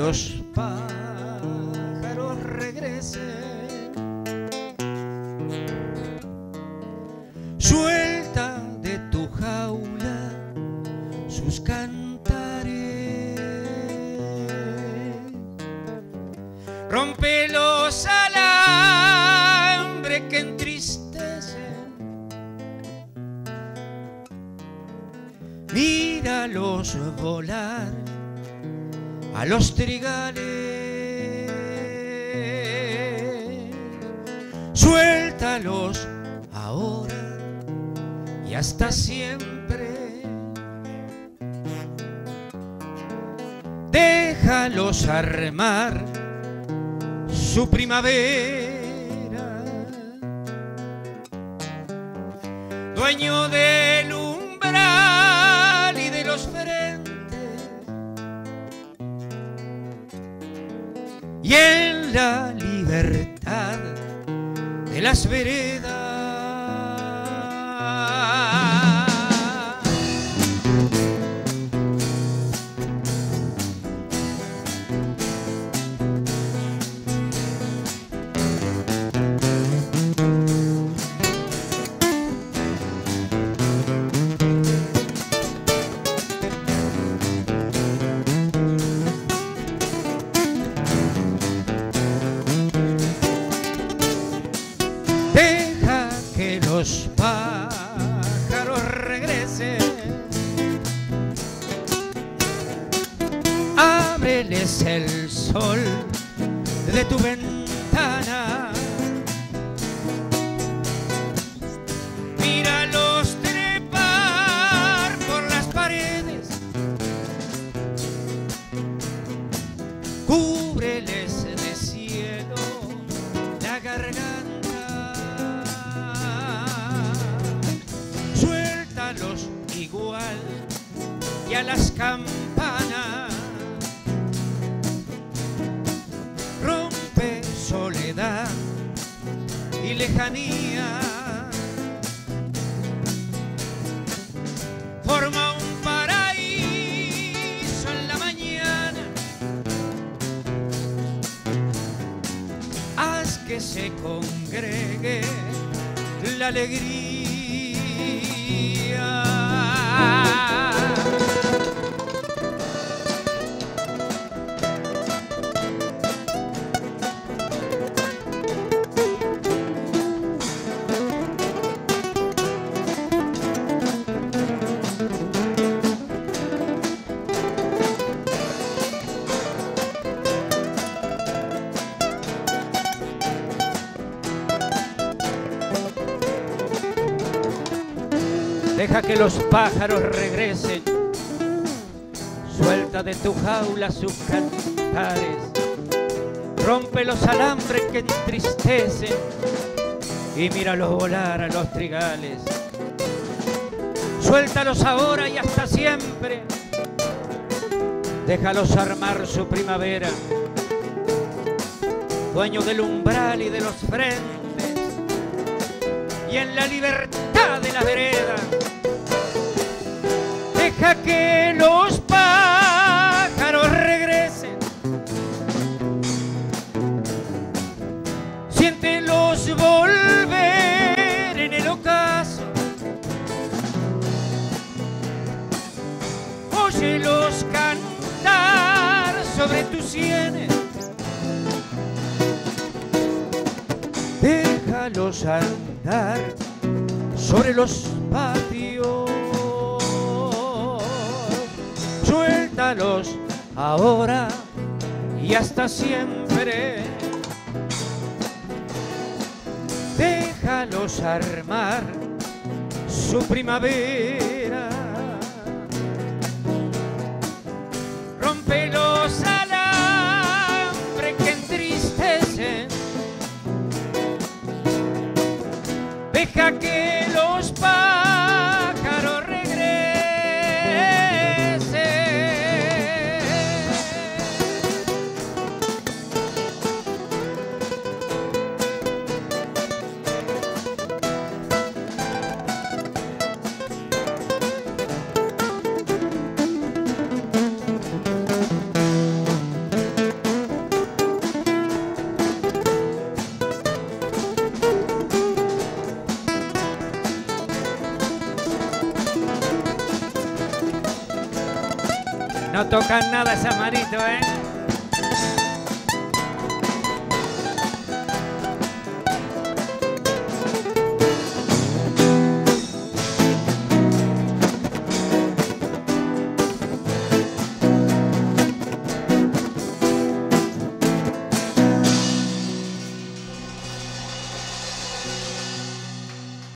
los pájaros regresen. Suelta de tu jaula sus cantares, rompe los alambres que entristecen, míralos volar a los trigales, suéltalos ahora y hasta siempre, déjalos armar su primavera, dueño del umbral y de los frentes, y en la libertad de las veredas. Deja que los pájaros regresen, ábreles el sol de tu ventana, míralos trepar por las paredes, cúbreles de cielo la garganta, suéltalos igual y a las campanas, rompe soledad y lejanía, forma un paraíso en la mañana, haz que se congregue la alegría. Deja que los pájaros regresen, suelta de tu jaula sus cantares, rompe los alambres que entristecen y míralos volar a los trigales. Suéltalos ahora y hasta siempre, déjalos armar su primavera, dueño del umbral y de los frentes, y en la libertad de la vereda. Deja que los pájaros regresen, siéntelos volver en el ocaso, óyelos cantar sobre tus sienes, déjalos andar sobre los patios, suéltalos ahora y hasta siempre, déjalos armar su primavera, rompe los alambres que entristecen, deja que los pájaros regresen. No tocan nada esas manitos, ¿eh?